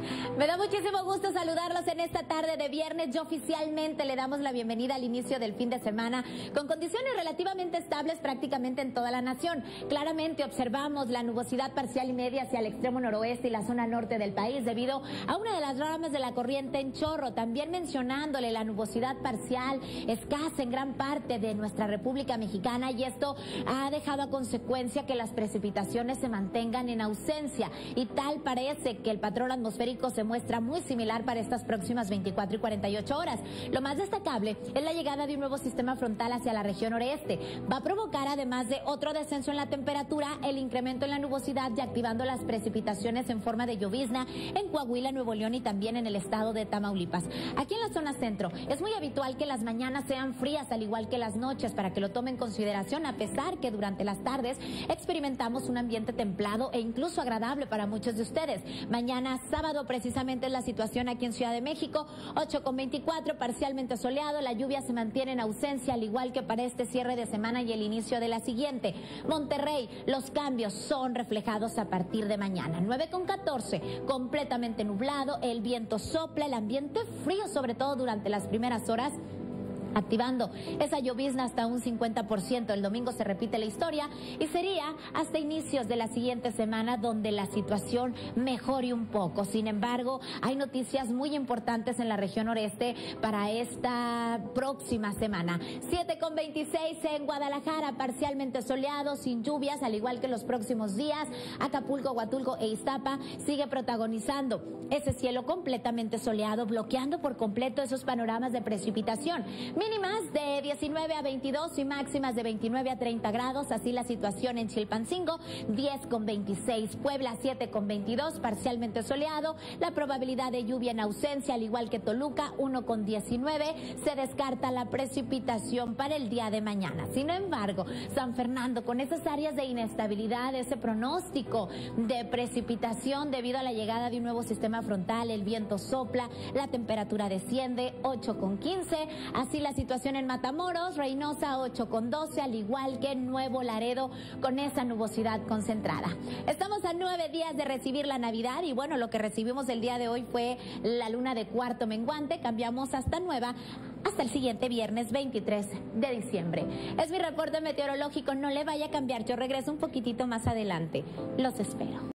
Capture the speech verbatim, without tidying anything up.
Me da muchísimo gusto saludarlos en esta tarde de viernes. Yo oficialmente le damos la bienvenida al inicio del fin de semana con condiciones relativamente estables prácticamente en toda la nación. Claramente observamos la nubosidad parcial y media hacia el extremo noroeste y la zona norte del país debido a una de las ramas de la corriente en chorro. También mencionándole la nubosidad parcial escasa en gran parte de nuestra República Mexicana, y esto ha dejado a consecuencia que las precipitaciones se mantengan en ausencia, y tal parece que el patrón atmosférico se muestra muy similar para estas próximas veinticuatro y cuarenta y ocho horas. Lo más destacable es la llegada de un nuevo sistema frontal hacia la región noreste. Va a provocar, además de otro descenso en la temperatura, el incremento en la nubosidad y activando las precipitaciones en forma de llovizna en Coahuila, Nuevo León y también en el estado de Tamaulipas. Aquí en la zona centro es muy habitual que las mañanas sean frías al igual que las noches, para que lo tomen en consideración, a pesar que durante las tardes experimentamos un ambiente templado e incluso agradable para muchos de ustedes. Mañana sábado precisamente es la situación aquí en Ciudad de México, ocho con veinticuatro, parcialmente soleado, la lluvia se mantiene en ausencia al igual que para este cierre de semana y el inicio de la siguiente. Monterrey, los cambios son reflejados a partir de mañana, nueve con catorce, completamente nublado, el viento sopla, el ambiente frío sobre todo durante las primeras horas, activando esa llovizna hasta un cincuenta por ciento. El domingo se repite la historia y sería hasta inicios de la siguiente semana donde la situación mejore un poco. Sin embargo, hay noticias muy importantes en la región noreste para esta próxima semana. siete con veintiséis en Guadalajara, parcialmente soleado, sin lluvias, al igual que los próximos días. Acapulco, Huatulco e Iztapa sigue protagonizando ese cielo completamente soleado, bloqueando por completo esos panoramas de precipitación. Mínimas de diecinueve a veintidós y máximas de veintinueve a treinta grados, así la situación en Chilpancingo, diez con veintiséis, Puebla siete con veintidós, parcialmente soleado, la probabilidad de lluvia en ausencia, al igual que Toluca, uno con diecinueve, se descarta la precipitación para el día de mañana. Sin embargo, San Fernando, con esas áreas de inestabilidad, ese pronóstico de precipitación debido a la llegada de un nuevo sistema frontal, el viento sopla, la temperatura desciende, ocho con quince, así la situación en Matamoros, Reynosa ocho con doce, al igual que Nuevo Laredo con esa nubosidad concentrada. Estamos a nueve días de recibir la Navidad y bueno, lo que recibimos el día de hoy fue la luna de cuarto menguante, cambiamos hasta nueva hasta el siguiente viernes veintitrés de diciembre. Es mi reporte meteorológico, no le vaya a cambiar, yo regreso un poquitito más adelante. Los espero.